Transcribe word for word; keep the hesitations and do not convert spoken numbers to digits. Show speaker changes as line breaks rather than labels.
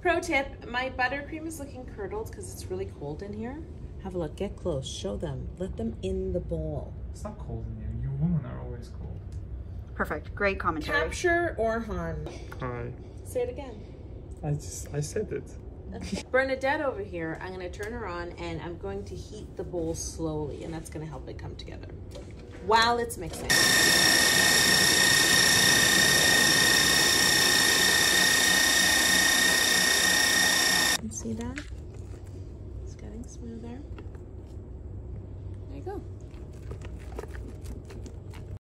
Pro tip, my buttercream is looking curdled because it's really cold in here. Have a look, get close, show them, let them in the bowl.
It's not cold in here. You women are always cold.
Perfect. Great commentary.
Capture Orhan.
Hi.
Say it again.
I just, I said it.
Okay. Bernadette over here, I'm gonna turn her on and I'm going to heat the bowl slowly, and that's gonna help it come together while it's mixing. You see that? It's getting smoother. There you go.